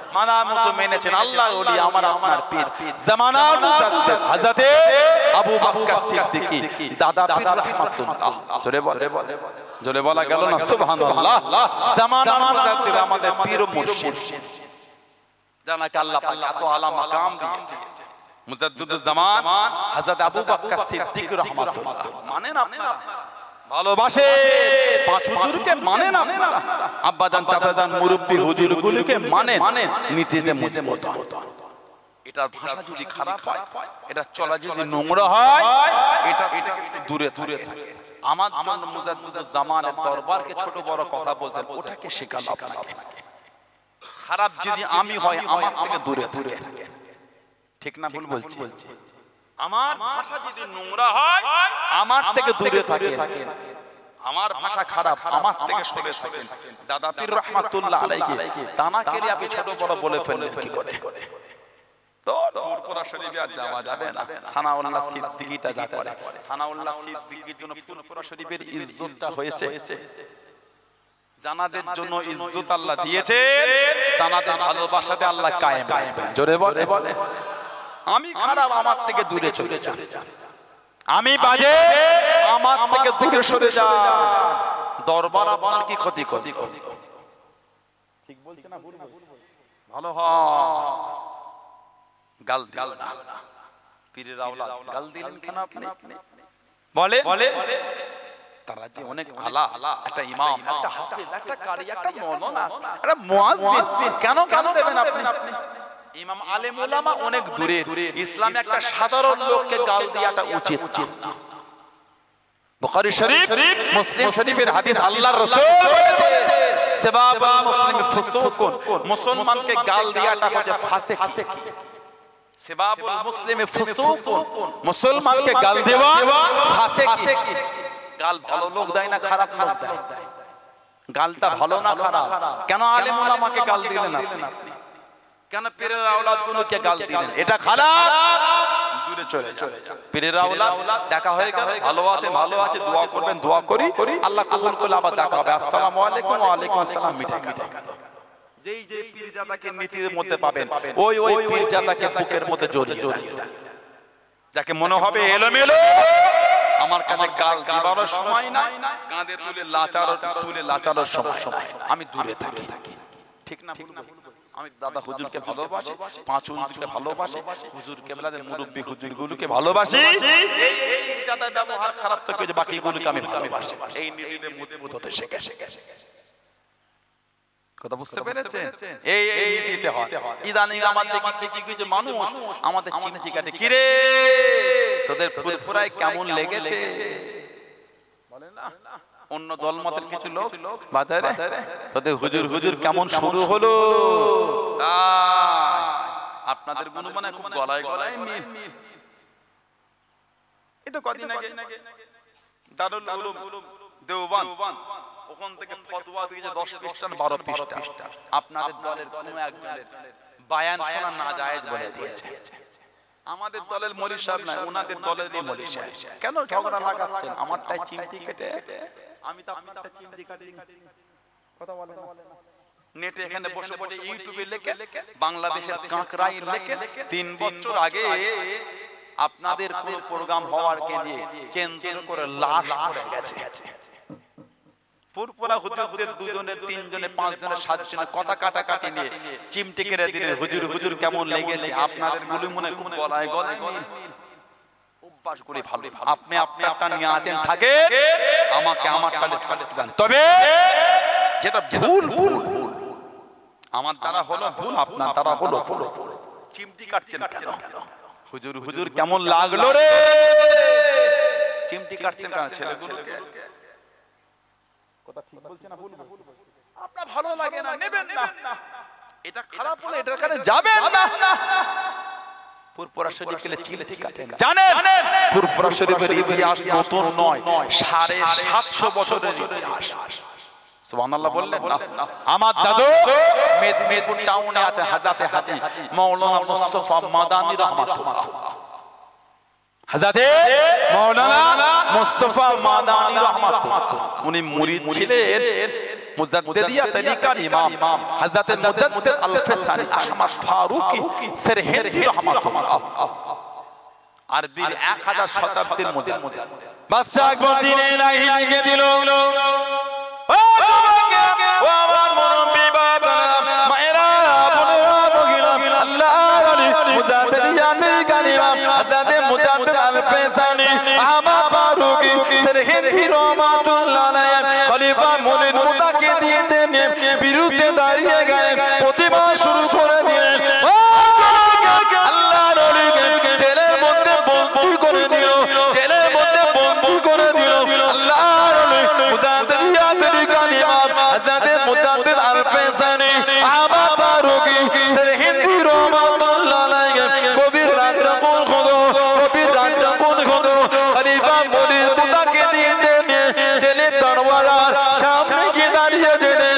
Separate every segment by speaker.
Speaker 1: মানা মতো মেনেছেন আল্লাহর ওলি আমার আপনার পীর জামানার মুজাদ্দিদ হযরত আবু বকর সিদ্দিকী দাদা পীর রাহমাতুল্লাহ। জোরে বলা গেল না সুবহানাল্লাহ। জামানার মুজাদ্দিদ আমাদের পীর ও মুর্শিদ, জানাকে আল্লাহ পাক এত আলা মাকাম দিয়েছে। মুজাদ্দিদুজ জামান হযরত আবু বকর সিদ্দিকী রাহমাতুল্লাহ মানেন আপনারা, ভালোবাসে পাঁচ হুজুরকে মানেন আপনারা, আব্বাজান চাচাজান মুরব্বি হুজুরগুলোকে মানেন, নীতিতে মতো। এটার ভাষা যদি খারাপ হয়, এটা চলা যদি নোংরা হয়, এটা একটু দূরে থাকে। আমার জন্য মুজাদ্দিদুজ জামানের দরবারকে ছোট বড় কথা বলতেন, ওটাকে শেখালো আপনাকে। খারাপ যদি আমি হয়, আমার থেকে দূরে থাকে। ঠিক না ভুল বলছি? আমার ভাষা যদি নোংরা হয়, আমার থেকে দূরে থাকে। আমার ভাষা খারাপ, আমার থেকে সরে থাকেন। দাদা পীর রাহমাতুল্লাহ আলাইহি তানাকে আপনি ছোট বড় বলে ফেললেন কি করে? তো ফুরফুরা শরীফে আর যাওয়া যাবে না। সানাউল্লাহ সিদ্দিকীটা যা করে, সানাউল্লাহ সিদ্দিকীর জন্য ফুরফুরা শরীফের ইজ্জতটা হয়েছে। জানাদের জন্য ইজ্জত আল্লাহ দিয়েছে, তানাদের ভালোবাসাতে আল্লাহ কায়েম রাখবেন। জোরে বলে আমি খারাপ, আমার থেকে দূরে চলে যান। আমি বাজে, আমার থেকে দূরে সরে যান। দরবার আপনার কি ক্ষতি করে? ঠিক বলছে না ভুল? ভালো হয় গাল দিল না। পীরের আওলাদ গাল দিলেন কেন আপনি? বলে তারা যে অনেক আলা, একটা ইমাম, একটা হাফেজ, একটা কারি, একটা মাওলানা, একটা মুয়াজ্জিন, কেন দেবেন আপনি? ইমাম আলেম উলামা অনেক দূরে। ইসলাম একটা সাধারণ লোককে গাল দেওয়াটা উচিত না। বুখারী শরীফ, মুসলিম শরীফের হাদিস, আল্লাহর রাসূল বলেছে সাবাবুল মুসলিম ফুসুকুন, মুসলমানকে গাল দেওয়াটা হচ্ছে ফাসিকি। সাবাবুল মুসলিম ফুসুকুন, মুসলমানকে গাল দেওয়া ফাসিকি। গাল ভালো লোক দেয় না, খারাপ লোক দেয়। গালটা ভালো না খারাপ? কেন আলেম উলামাকে গাল দিলেন আপনি? কেন পীরের আওলাদ গুলোকে গাল দিলেন? এটা খারাপ, দূরে চলে যান। পীরের আওলাদ দেখা হয়ে গেল, ভালো আছে, দোয়া করবেন, দোয়া করি, আল্লাহ কবুল করলে আবার দেখা হবে। আসসালামু আলাইকুম, ওয়া আলাইকুম আসসালাম, মিটে গেল। যেই যে পীরজাদাকে নীতির মধ্যে পাবেন, ওই পীরজাদাকে বুকের মধ্যে জড়িয়ে রাখবেন। যাকে মনে হবে এলোমেলো, আমার কাছে গাল দিবারও সময় নাই, কাঁধে তুলে লাচারোর সময় নাই, আমি দূরে থাকি। ঠিক না ভুল? আমি দাদা হুজুরকে ভালোবাসি, পাঁচ হুজুরকে ভালোবাসি, হুজুর কেবলাদের মুরব্বি হুজুরগুলোকে ভালোবাসি। এই দাদার ব্যবহার খারাপ থেকে যে বাকিগুলোকে আমি ভালোবাসি, এই নীতিতে মজবুত হতে শেখে। কথা বুঝতে পেরেছেন? এই নীতিতে হয়। ইদানিং আমাদের কিছু মানুষ আমাদের চিমটি কাটে, কি রে তোদের ফুরফুরায় কেমন লেগেছে বলে না? অন্য দলমতের কিছু লোক বাজারে তাদের হুজুর কেমন শুরু হলো, আপনাদের গুণমানে খুব গলায় মিল। এই তো কদিন আগে দারুল উলুম দেওবন্দ, ওখান থেকে ফতোয়া দিয়েছে 10 পৃষ্ঠা 12 পৃষ্ঠা। আপনাদের দলের কোনো একজনের বায়ান শোনা না জায়েজ বলে দিয়েছে। আমাদের দলের মৌলভী সাহেব না, ওনাদের দলেরই মৌলভী সাহেব। কেন ঝগড়া লাগাচ্ছেন? আমারটাই চিমটি কেটে, আমি তো আপনারটা চিমটি কাটি। কথা বলে না নেটে এখানে বসে ইউটিউবে লেখে, বাংলাদেশের কাঁকড়াই লেখে 3 বছর আগে আপনাদের কোন প্রোগ্রাম হওয়ার কে নিয়ে কেন্দ্র করে লাশ পড়ে গেছে। ফুরফুরা হুজুরদের 2 জনের 3 জনের 5 জনের 7 জনের কথা কাটাকাটি নিয়ে চিমটি কেটে দিলেন। হুজুর কেমন লেগেছে? আপনাদের গুলো মনে খুব গলায় মিল। অভ্যাস করে ভালো, আপনি আপনারটা নিয়ে আছেন থাকে, আমাকে আমারটা থাকতে দেন। তবে যেটা ভুল আমার দ্বারা হলো ভুল, আপনার দ্বারা হলো ভুল। চিমটি কাটছেন কেন? হুজুর কেমন লাগলো রে? চিমটি কাটছেন কেন ছেলেগুলোকে? কথা ঠিক বলছেন না ভুল? আপনার ভালো লাগে না, নেবেন না। এটা খারাপ হলে এটার কাছে যাবেন না। ফুরফুরা শরীফ গেলে চিমটি কাটেন। জানেন ফুরফুরা শরীফের ইতিহাস নতুন নয়, 750 বছরের ইতিহাস। সুবহানাল্লাহ বললেন না? আমার দাদু মেদিনীপুর টাউনে আছে হযরত হাজী মাওলানা মুস্তাফা মাদানী রাহমাতুল্লাহ। হযরত মাওলানা মুস্তাফা মাদানী রাহমাতুল্লাহ, উনি মুরিদ ছিলেন মুজাদ্দিদিয়া তরিকার ইমাম হযরত মুজাদ্দিদ আল-ফিসানি আহমদ ফারুকি সিরহিন্দি রাহমাতুল্লাহ আরবির 1000 শতাব্দীর মুজাদ্দিদ বাদশা আকবর দিনে ইলাহি লিখে দিল ও তোমাকে ও আমার মুরব্বি বাবা মায়েরা বোনেরা মহিলা আল্লাহর আলী মুজাদ্দিদিয়া তরিকার ইমাম হযরত মুজাদ্দিদ আল-ফিসানি আহমদ ফারুকি সিরহিন্দি রাহমাতুল্লাহ আলাইহি খলিফা মুনির মুতাকে দিয়ে বিরুদ্ধে দাঁড়িয়ে গেলেন প্রতিবাদ শুরু করে দিলেন আল্লাহর ওলিকে জেলের মধ্যে বন্দী করে দিল জেলের মধ্যে বন্দী করে দিল আল্লাহর ওলি মুজাদ্দিদিয়া তরিকার ইমাম হযরত মুজাদ্দিদ আল-ফিসানি আহমদ ফারুকি সিরহিন্দি রাহমাতুল্লাহ আলাইহি গভীর রাত যখন হলো গভীর রাত যখন হলো খলিফা মুনির মুতাকে দিয়ে জেলের দরওয়াজার সামনে গিয়ে দাঁড়িয়ে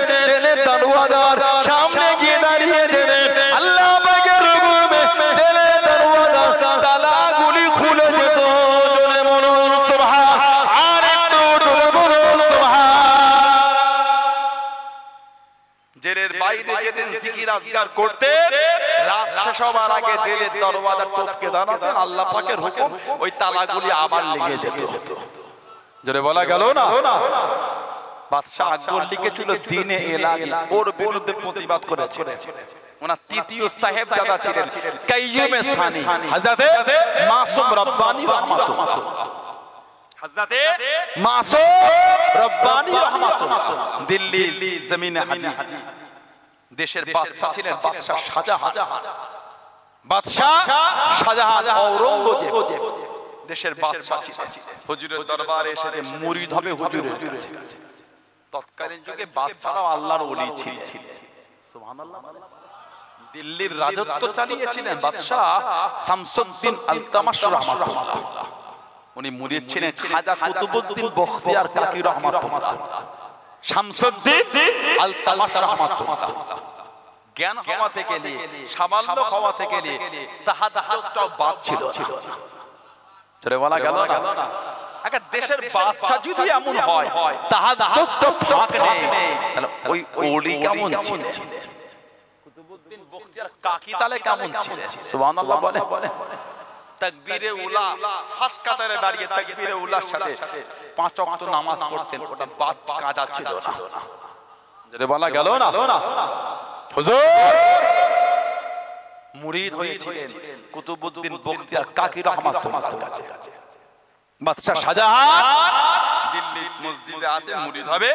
Speaker 1: সামনে গিয়ে দাঁড়িয়ে দিলেন আল্লাহ পাকের হুকুমে জেলের দরওয়াজা তালাগুলি খুলে যেত জোরে বলুন সুবহান আর একটু জোরে বলুন সুবহান জেলের বাইরে যেতেন জিকির আজকার করতেন রাত শেষ হবার আগে জেলের দরওয়াজা টপকে দাঁড়াতেন আল্লাহ পাকের হুকুম ওই তালাগুলি আবার লেগে যেত জোরে বলা গেল না বাদশা আকবর লিখেছিল দিনে এলাহি ওর বিরুদ্ধে প্রতিবাদ করেছিল ওনার তৃতীয় সাহেবজাদা ছিলেন কাইয়ুমে সানি হযরত মাসুম রব্বানী রাহমাতুল্লাহ হযরত মাসুম রব্বানী রাহমাতুল্লাহ দিল্লি জমিনে হাজি দেশের বাদশা ছিলেন বাদশা শাহজাহান বাদশা শাহজাহান ঔরঙ্গজেব দেশের বাদশা ছিলেন হুজুরের দরবারে এসে যে মুরিদ হবে হুজুরের কাছে তৎকালীন যুগে বাদশারাও আল্লাহর ওলি ছিলেন সুবহানাল্লাহ দিল্লির রাজত্ব চালিয়েছিলেন বাদশা শামসুদ্দিন আলতামাশ রাহমাতুল্লাহ উনি মুরিদ ছিলেন খাজা কুতুবউদ্দিন বখতিয়ার কাকি রাহমাতুল্লাহ শামসুদ্দিন আলতামাশ রাহমাতুল্লাহ জ্ঞান হওয়া থেকে নিয়ে সামান্য হওয়া থেকে নিয়ে তাহাজ্জুদটাও বাদ ছিল চলে বলা গেল না আগে দেশের বাদশা যদি এমন হয় তাহাজ্জুদ তো ফাঁক নেই তাহলে ওই ওলি কেমন ছিল কুতুবউদ্দিন বখতিয়ার কাকি তালে কেমন ছিল সুবহানাল্লাহ বলে তাকবীরে উলা ফার্স্ট কাতারে দাঁড়িয়ে তাকবীরে উলার সাথে 5 ওয়াক্ত নামাজ পড়তেন ওটা বাদ কাজা ছিল না যদি বলা গেল না হুজুর মুরিদ হয়েছিলেন কুতুবউদ্দিন বখতিয়ার কাকি রাহমাতুল্লাহর কাছে বাদশা শাহজাহান দিল্লি মসজিদে আছে মুরিদ হবে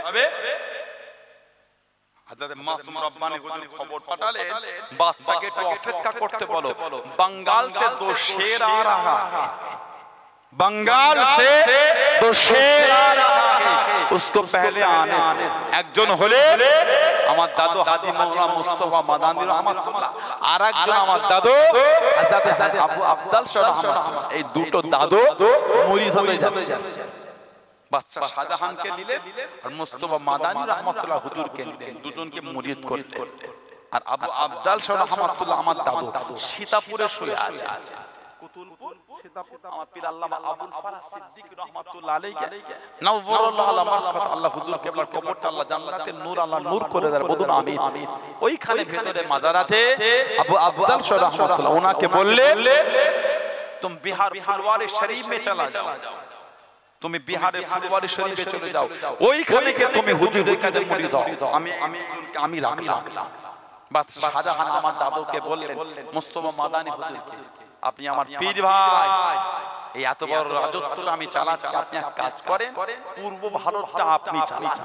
Speaker 1: হযরত মাসুম রব্বানী হুজুর খবর পাঠালেন বাদশাকে একটু অপেক্ষা করতে বলো बंगाल से दो शेर आ रहा है बंगाल से दो शेर आ रहा है उसको पहले आने दो একজন হলে আমার দাদু হাজী মাওলানা মুস্তাফা মাদানী রাহমাতুল্লাহ আর একজন আমার দাদু হযরত আবু আব্দুল শাহ রাহমাতুল্লাহ এই দুটো দাদু মুরিদ হয়ে যাচ্ছেন বাদশা শাহজাহানকে নিলেন আর মুস্তাফা মাদানী রাহমাতুল্লাহ হুজুরকে নিলেন দুজনকে মুরিদ করলেন আর আবু আব্দুল শাহ রাহমাতুল্লাহ আমার দাদু সীতাপুরে শুয়ে আছে কুতুলপুর সীতাপুর আমার পীর আল্লামা আবুল ফারাহ সিদ্দিক রাহমাতুল্লাহ আলাইহি নওয়ারাল্লাহু আলা মারকাত আল্লাহ হুজুর কেবলার কবরটা আল্লাহ জান্নাতের নূর আল্লাহ নূর করে দেয় বলুন আমিন ওইখানে ভিতরে মাজার আছে আবু আব্দুল শাহ রাহমাতুল্লাহ ওনাকে বললেন তুমি বিহার ফুলওয়ারি শরীফ में चला जाओ তুমি বিহারে ফুলওয়ারি শরীফে চলে যাও ওইখানে কে তুমি হুজুরের কাছে মুরিদ হও আমি রাখলাম বাদশা শাহজাহান আমার দাদুকে বললেন মুস্তাফা মাদানী হুজুরকে আপনি আমার পীর ভাই এই এত বড় রাজত্ব আমি চালাচ্ছি আপনি এক কাজ করেন পূর্ব ভারতটা আপনি চালান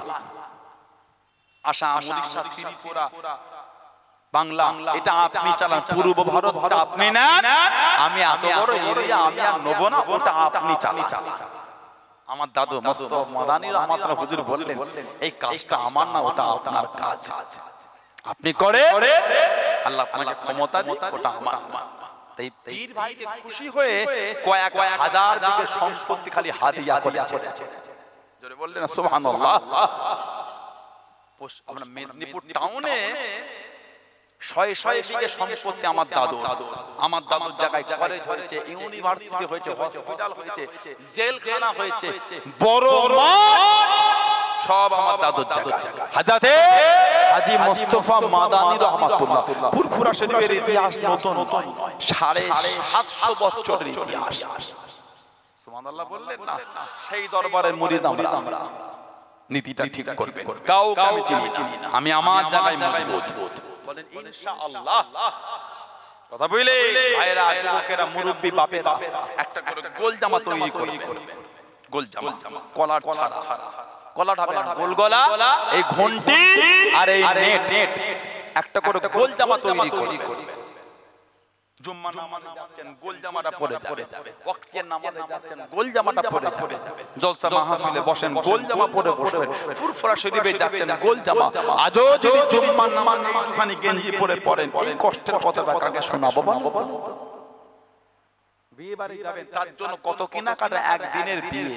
Speaker 1: আসাম উড়িষ্যা ত্রিপুরা বাংলা এটা আপনি চালান পূর্ব ভারতটা আপনি না আমি এত বড় এরিয়া আমি আর নেব না ওটা আপনি চালান আমার দাদু মুস্তাফা মাদানী রাহমাতুল্লাহ হুজুর বললেন এই কাজটা আমার না ওটা আপনার কাজ আপনি করে আল্লাহ আপনাকে ক্ষমতা দিন ওটা আমার তাই পীর ভাইকে খুশি হয়ে কয়েক হাজার বিঘে সম্পত্তি খালি হাদিয়া করেছে জোরে বললেন না সুবহানাল্লাহ আমরা মেদিনীপুর টাউনে 100 বিঘে সম্পত্তি আমার দাদুর জায়গায় কলেজ হয়েছে ইউনিভার্সিটি হয়েছে হসপিটাল হয়েছে জেলখানা হয়েছে বড় মাঠ সব আমার দাদুর জায়গা। হযরতে হাজী মুস্তাফা মাদানী রাহমাতুল্লাহ ফুরফুরা শরীফের ইতিহাস নতুন 750 বছরের ইতিহাস। সুবহানাল্লাহ বললেন না? সেই দরবারের মুরিদ আমরা। নীতিটা ঠিক করবেন, কাউকে আমি চিনি না, আমি আমার জায়গায় মজবুত। বলেন ইনশাআল্লাহ। কথা বলে ভাইরা, যুবকেরা, মুরব্বি বাপেরা একটা করে গোল জামা তৈরি করবেন। গোল জামা, কলার ছাড়া, কলার হবে না, গোল গলা, এই ঘন্টি আর এই নেট, একটা করে গোল জামা তৈরি করবেন। জুম্মা নামাজে যাচ্ছেন, গোল জামাটা পরে যাবে। ওয়াক্তের নামাজে যাচ্ছেন, গোল জামাটা পরে যাবে। জলসা মাহফিলে বসেন, গোল জামা পরে বসবেন। ফুরফুরা শরীফে যাচ্ছেন, গোল জামা। আজও যদি জুম্মা নামাজে একটুখানি গেঞ্জি পরে পড়েন, এই কষ্টের কথাটা কাকে শোনাবো? বিয়ে বাড়ি যাবেন, তার জন্য কত কেনাকাটা। একদিনের বিয়ে,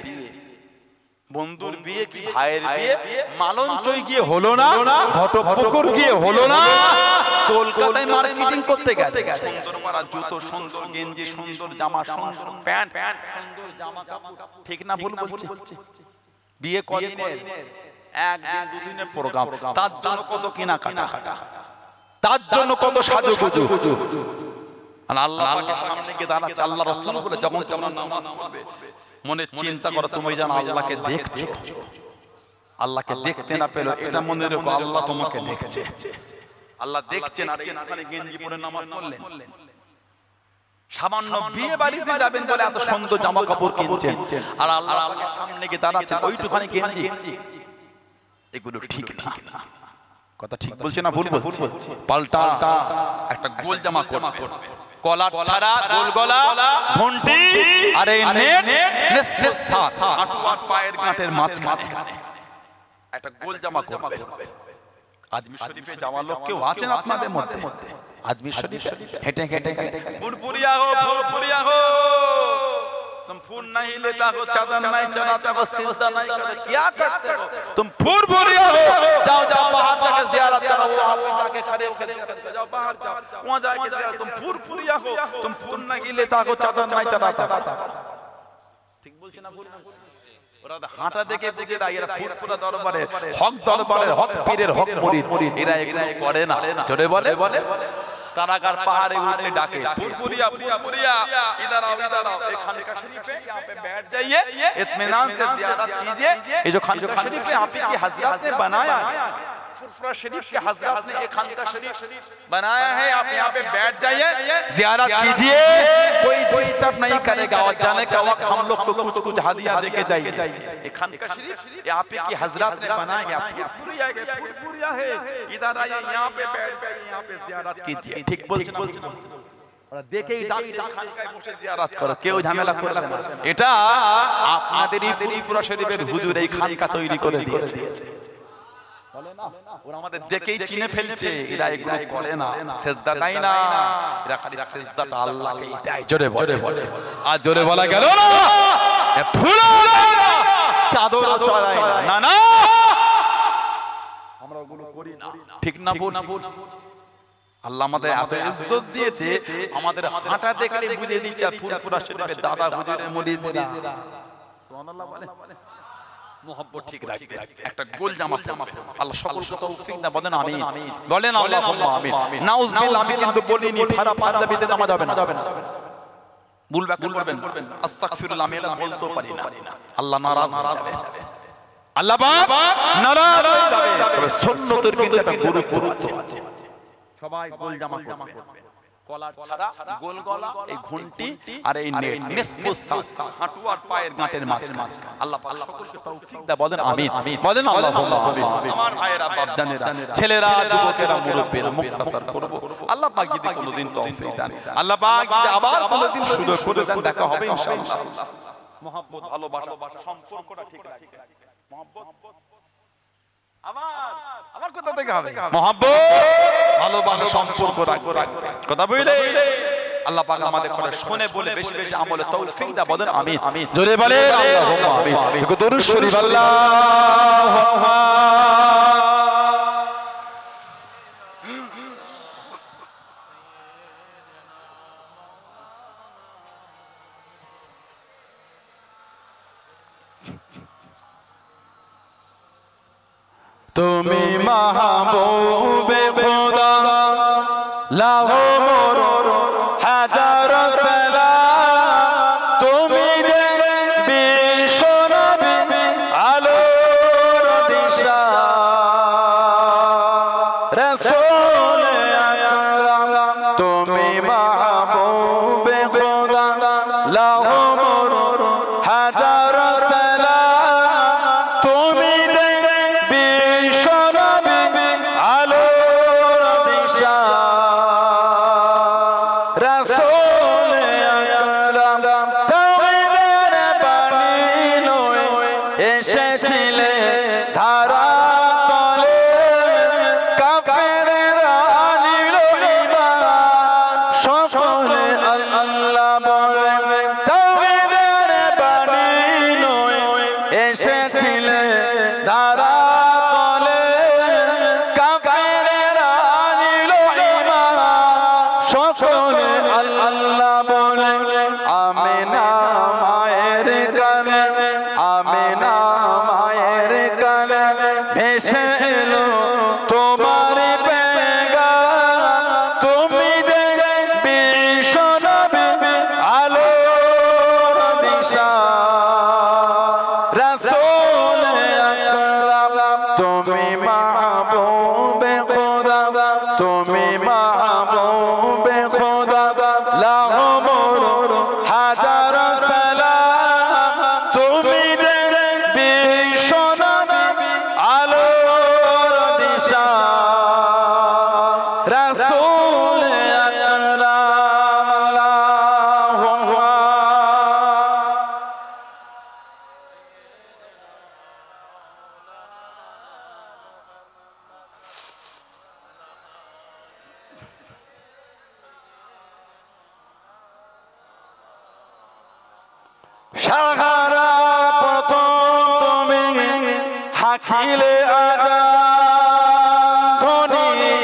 Speaker 1: বন্ধুর বিয়ে কি ভাইয়ের বিয়ে, মালঞ্চই গিয়ে হলো না, ঘটপুকুর গিয়ে হলো না, কলকাতায় মার্কেটিং করতে গেছে। সুন্দর মারা জুতো, সুন্দর গেঞ্জি, সুন্দর জামা, সুন্দর প্যান্ট, সুন্দর জামা কাপড়, ঠিক না ভুল বলছি? বিয়ে কদিনের? একদিন দুদিনের প্রোগ্রাম, তার জন্য কত কেনাকাটা, তার জন্য কত সাজুগুজু। আর আল্লাহ পাকের সামনে গিয়ে দাঁড়াচ্ছে, আল্লাহ রাসূল বলে যখন তোমরা নামাজ পড়বে মনে চিন্তা করো তুমি যেন আল্লাহকে দেখছো। আল্লাহকে দেখতে না পেলো এটা মনে রেখো, আল্লাহ তোমাকে দেখছে। আল্লাহ দেখছেন। আর এখানে গেঞ্জি পরে নামাজ পড়লেন, সামান্য বিয়ে বাড়িতে যাবেন বলে এত সুন্দর জামা কাপড় কিনছেন, আর আল্লাহ পাকের সামনে গিয়ে দাঁড়াচ্ছেন ওইটুখানি গেঞ্জি। এগুলো ঠিক না। কথা ঠিক বলছে না ভুল বলছে? পাল্টা একটা গোল জামা করবে, কলার ছাড়া, গোল গলা, ঘন্টি আর এই নেট, হাঁটু আর পায়ের গাঁটের মাঝখানে একটা গোল জামা করবে। আজমির শরীফে যাওয়া লোক কেউ আছেন আপনাদের মধ্যে? আজমির শরীফে হেঁটে হেঁটে ফুরফুরিয়া হো, ফুরফুরিয়া হো, तुम फूल नहीं लेता हो, चादर नहीं चढ़ाता हो, सिजदा नहीं करते, क्या करते हो? तुम फुरफुरिया हो, जाओ जाओ बाहर जाके ज़ियारत करो, वहाँ पे जाके खड़े होकर जाओ, बाहर जाओ, वहाँ जाके ज़ियारत। तुम फुरफुरिया हो, तुम फूल नहीं लेता हो, चादर नहीं चढ़ाता। ठीक बोलছে না ভুল? ওরা হাঁটা দেখে বুঝে না এরা ফুরফুরা দরবারের হক, দরবারের হক, পীরের হক মুরিদ, এরা এগুলো করে না। জোরে বলে तारागार पहाड़े उठे डाके फुरफुरिया, फुरफुरिया, इधर आओ, इधर आओ। ये खानका शरीफ है, यहाँ पे बैठ जाइए, इत्मीनान से ज़ियारत कीजिए। ये जो खानका शरीफ है आप ही हज़रत ने बनाया है, फुरफुरा शरीफ के हज़रत ने एक खानका शरीफ बनाया है। आप यहाँ पे बैठ जाइए, ज़ियारत कीजिए, कोई डिस्टर्ब नहीं करेगा। और जाने का वक्त हम लोग को कुछ कुछ हदिया देके जाइए। ये खानका शरीफ ये आप ही की हज़रत ने बनाया गया, फुरफुरिया है, इधर आइए, यहाँ पे बैठ जाइए, यहाँ पे ज़ियारत कीजिए। ঠিক বলছেন? ওরা দেখেই ডাকছে খানকায় বসে জিয়ারত করো, কেউ ঝামেলা করবে না। এটা আপনাদেরই ফুরফুরা শরীফের হুজুর এই খানকা তৈরি করে দিয়েছে। বলে না ওরা আমাদের দেখেই চিনে ফেলছে, এরা এগুলো করে না, সিজদা দেয় না, এরা খালি সিজদাটা আল্লাহকেই দেয়। জোরে বলে, আর জোরে বলা গেল না, ফুলও দেয় না, চাদরও চড়ায় না। না আমরা ওগুলো করি না, ঠিক না ভুল? আল্লাহ আমাদের এত ইজ্জত দিয়েছে, আমাদের হাঁটা দেখলে বুঝে দিচ্ছে ফুরফুরা শরীফের দাদা হুজুরের মুরিদরা। সুবহানাল্লাহ বলে মোহাব্বত ঠিক রাখবে, একটা গোল জামা আল্লাহ সকলকে তৌফিক দান। বলেন আমিন, বলেন আল্লাহুম্মা আমিন। নাউজুবিল্লাহ, আমি কিন্তু বলিনি ফারা পাঞ্জাবিতে নামা যাবে না, ভুলবা করবেন না। আস্তাগফিরুল্লাহ, আমি বলতে পারি না, আল্লাহ নারাজ হয়ে যাবে, আল্লাহ পাক নারাজ হয়ে যাবে। তবে সুন্নতের কিন্তু একটা গুরুত্ব আছে। সবাই গোল জামা করবে, কলার ছাড়া, গোল গলা, এই ঘন্টি আর এই নেট, হাঁটু আর পায়ের গাঁটের মাঝখানে। আল্লাহ পাক সকলকে তৌফিক দান। বলেন আমিন, বলেন আল্লাহুম্মা আমিন। আমার ভাইয়েরা, বাপজানেরা, ছেলেরা, যুবকেরা, মুরব্বিরা, মুক্তাসার করব, আল্লাহ পাক যদি কোনোদিন তৌফিক দেন, আল্লাহ পাক যদি আবার কোনোদিন সুযোগ করে দেন, দেখা হবে ইনশাআল্লাহ। মহব্বত, ভালোবাসা, সম্পর্কটা ঠিক রাখবে। মহব্বত আমার কথা থেকে হবে, মহব্বত, ভালোবাসা, সম্পর্ক রাখবে। কথা বুঝলে? আল্লাহ পাক আমাদের কথা শুনে বলে বেশি বেশি আমলে তৌফিক দান। বলেন আমিন, জোরে বলেন আল্লাহুম্মা আমিন। একটু দরুদ শরীফ আল্লাহু তুমি মাহবুবে খোদা লাহো মোর হাজার সালাম তুমি যে বিশ্ব নবী আলোর দিশা রাসূল আকরাম তুমি মাহবুবে খোদা লাহো মোর হাজার সালাম তুমি যে বিশ্ব নবী আলোর দিশা রাসূল আকরাম তাওহীদের বাণী লয়ে এসেছিলে ধারা তলে কাফেররা নিল ঈমান সকলে আল্লাহ বলে তাওহীদের বাণী লয়ে এসেছিলে ধারা তলে কাফেররা নিল ঈমান সকলে আল্লাহ বলে আমিনা মায়ের কালে আমিনা মায়ের কালে ভেসে এলো তোমার পেগাম তুমি যে বিশ্ব নবী আলোর দিশা রাসূল আকরাম তুমি মাহবুবে খোদা তুমি মাহবুবে খোদা লাহো মোর হাজার সালাম তুমি যে বিশ্ব নবী আলোর দিশা রাসূল আকরাম আল্লাহুম্মা সাহারা প্রথম তুমি হাকিলে আজান ধ্বনি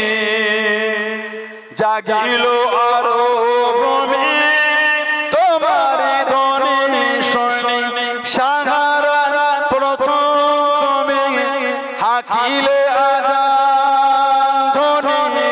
Speaker 1: জাগিল আরো ভূমি তোমার ধ্বনি শুনি সাহারা প্রথম তুমি হাকিলে আজান ধ্বনি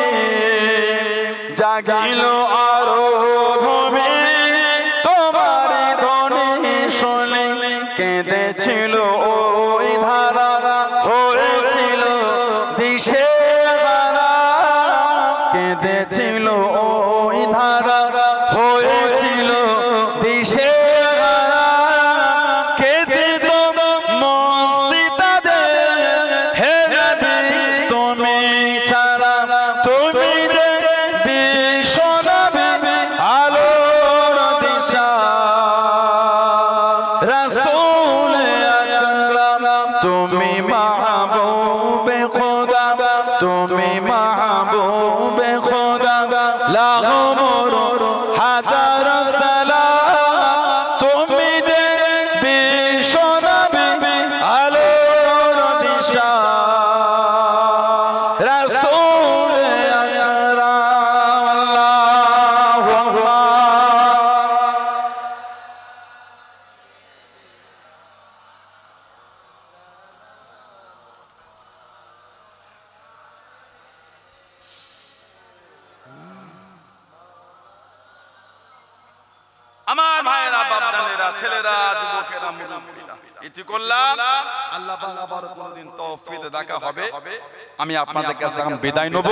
Speaker 1: জাগিল আরো ভূমি তোমার ধ্বনি শুনি কেঁদেছিল ওই ধারা হয়েছিল দিশেহারা কেঁদেছিল ওই ধারা হয়েছিল দিশেহারা কেঁদে তো মস্তি তাদের হে নবী তুমি ছাড়া তুমি যে বিশ্ব নবী আলোর দিশা রাসূল আকরাম তুমি মাহবুবে খোদা তুমি মাহবুবে খোদা লাহো মোর হাজার সালাম তুমি যে বিশ্ব নবী আলোর দিশা রাসূল আকরাম আল্লাহুম্মা আমার ভাইয়েরা বাপজানেরা ছেলেরা যুবকেরা মুরব্বিরা এটি করলাম আল্লাহ পাক আবার কোনদিন তৌফিক দেখা হবে আমি আপনাদের কাছে এখন বিদায় নেব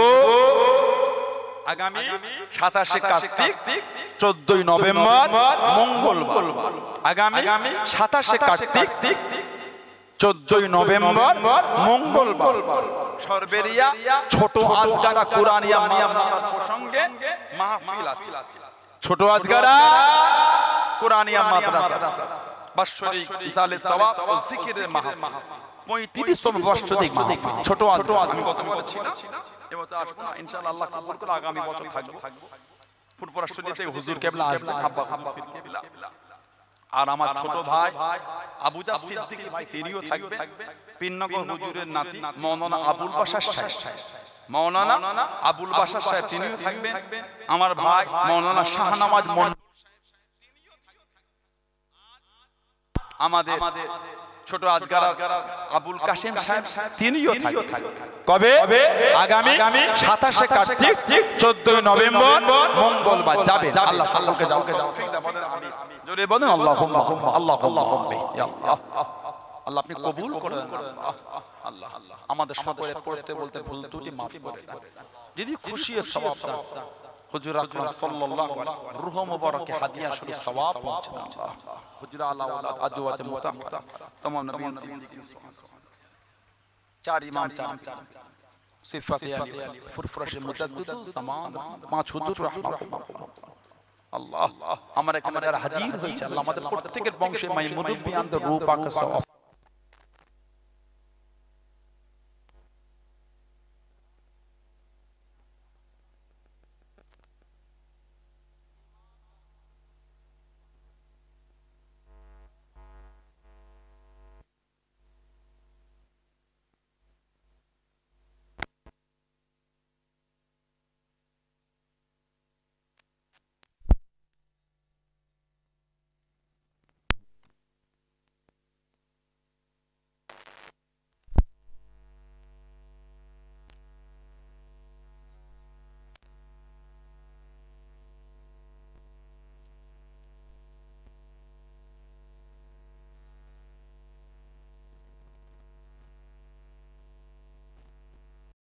Speaker 1: আগামী 27 কার্তিক 14 নভেম্বর মঙ্গলবার আগামী 27 কার্তিক 14 নভেম্বর মঙ্গলবার সরবেরিয়া ছোট আজগারা কুরআনিয়া মাদ্রাসার প্রসঙ্গে মাহফিল আছে ছোট আজগারা কুরআনিয়া মাদ্রাসা বাৎসরিক ইসালে সওয়াব ও জিকিরের মাহফিল 35 বাৎসরিক মাহফিল ছোট আজগারা আমি গত বলেছি না এবছর আসবো না ইনশাআল্লাহ আল্লাহ কবুল করে আগামী বছর থাকবো ফুরফুরা শরীফে হুজুর কেবলা আসবেন আব্বা পীর কেবলা আর আমার ছোট ভাই আবুজা সিদ্দিকী ভাই তিনিও থাকবে পিন্নগর হুজুরের নাতি মাওলানা আবুল বাশার সাহেব মাওলানা আবুল বাশার সাহেব তিনিও থাকবেন আমার ভাই মাওলানা শাহনামাজ মন্ডল সাহেব তিনিও থাকবেন আমাদের ছোট আজগার আবুল কাশেম সাহেব তিনিও থাকবেন। কবে? আগামী 27শে কার্তিক 14 নভেম্বর মঙ্গলবার যাবেন। আল্লাহ সকলকে তৌফিক দান বলেন আমিন। জোরে বলেন আল্লাহুম্মা আল্লাহুম্মা আমিন। ইয়া আল্লাহ, আল্লাহ আপনি কবুল করে দেন। আল্লাহ আমাদের সকলে পড়তে বলতে ভুল ত্রুটি মাফ করে দেন। যদি খুশি ও সওয়াব দান হুজুর আকরাম সাল্লাল্লাহু আলাইহি ওয়াসাল্লাম রূহ মুবারকে হাদিয়া শুরু সওয়াব পৌঁছে দেন। আল্লাহ হুজুর আলা ওয়ালাদ আজওয়াজ মুতাহহারা तमाम নবীন সিদ্দিকীন চার ইমাম চার সিফাতে আলী ফুরফুরাশে মুজাদ্দিদ সামান পাঁচ হুজুর রাহমাতুল্লাহ। আল্লাহ আমার এখানে যারা হাজির হয়েছে আল্লাহ আমাদের প্রত্যেকের বংশে মাই মুদব্বিয়ানদের রূহ পাক সওয়াব